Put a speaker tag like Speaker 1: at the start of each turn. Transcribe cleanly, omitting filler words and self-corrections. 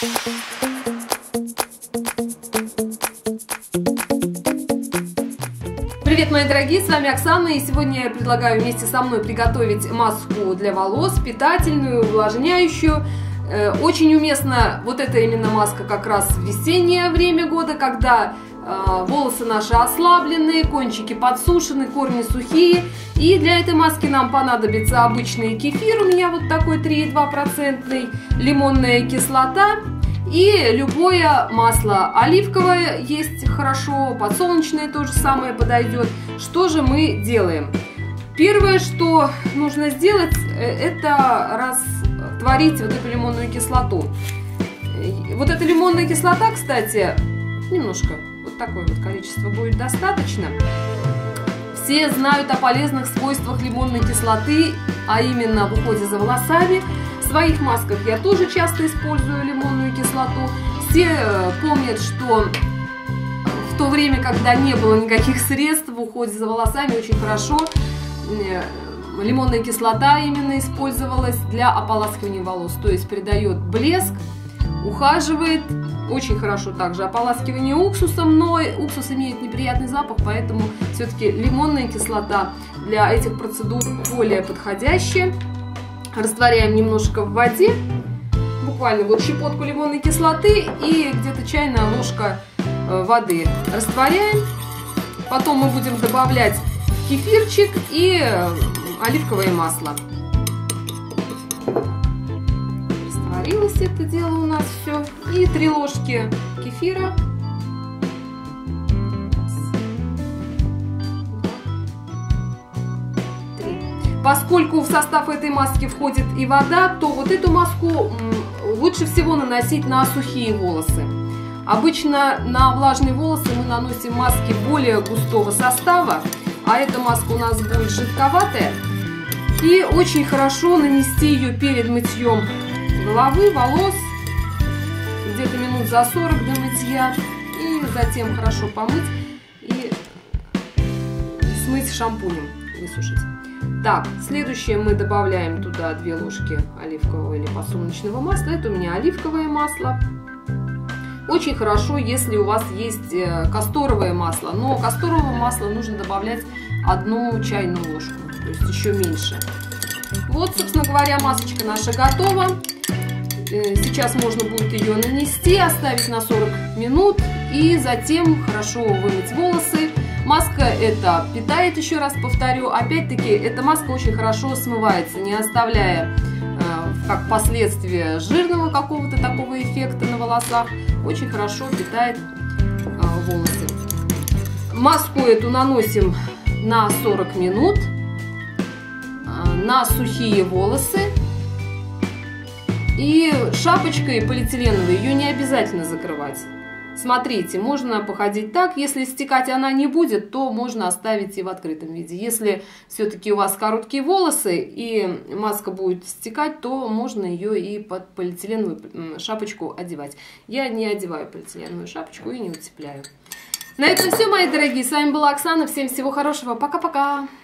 Speaker 1: Привет, мои дорогие, с вами Оксана, и сегодня я предлагаю вместе со мной приготовить маску для волос, питательную, увлажняющую. Очень уместна вот эта именно маска как раз в весеннее время года, когда волосы наши ослаблены, кончики подсушены, корни сухие. И для этой маски нам понадобится обычный кефир, у меня вот такой 3,2%, лимонная кислота и любое масло. Оливковое есть хорошо, подсолнечное то же самое подойдет. Что же мы делаем? Первое, что нужно сделать, это растворить вот эту лимонную кислоту. Вот эта лимонная кислота, кстати, немножко, вот такое вот количество будет достаточно. Все знают о полезных свойствах лимонной кислоты, а именно в уходе за волосами. В своих масках я тоже часто использую лимонную кислоту. Все помнят, что в то время, когда не было никаких средств в уходе за волосами, очень хорошо лимонная кислота именно использовалась для ополаскивания волос. То есть придает блеск, ухаживает. Очень хорошо также ополаскивание уксусом, но уксус имеет неприятный запах, поэтому все-таки лимонная кислота для этих процедур более подходящая. Растворяем немножко в воде, буквально вот щепотку лимонной кислоты и где-то чайная ложка воды. Растворяем, потом мы будем добавлять кефирчик и оливковое масло. Растворилось это дело у нас все. И 3 ложки кефира. Поскольку в состав этой маски входит и вода, то вот эту маску лучше всего наносить на сухие волосы. Обычно на влажные волосы мы наносим маски более густого состава, а эта маска у нас будет жидковатая. И очень хорошо нанести ее перед мытьем головы, волос, где-то минут за 40 до мытья. И затем хорошо помыть и смыть шампунем, высушить. Так, следующее мы добавляем туда 2 ложки оливкового или подсолнечного масла. Это у меня оливковое масло. Очень хорошо, если у вас есть касторовое масло, но касторового масла нужно добавлять 1 чайную ложку, то есть еще меньше. Вот, собственно говоря, масочка наша готова. Сейчас можно будет ее нанести, оставить на 40 минут и затем хорошо вымыть волосы. Маска эта питает, еще раз повторю. Опять-таки, эта маска очень хорошо смывается, не оставляя как последствия жирного какого-то такого эффекта на волосах. Очень хорошо питает волосы. Маску эту наносим на 40 минут на сухие волосы. И шапочкой полиэтиленовой ее не обязательно закрывать. Смотрите, можно походить так. Если стекать она не будет, то можно оставить и в открытом виде. Если все-таки у вас короткие волосы и маска будет стекать, то можно ее и под полиэтиленовую шапочку одевать. Я не одеваю полиэтиленовую шапочку и не утепляю. На этом все, мои дорогие. С вами была Оксана. Всем всего хорошего. Пока-пока.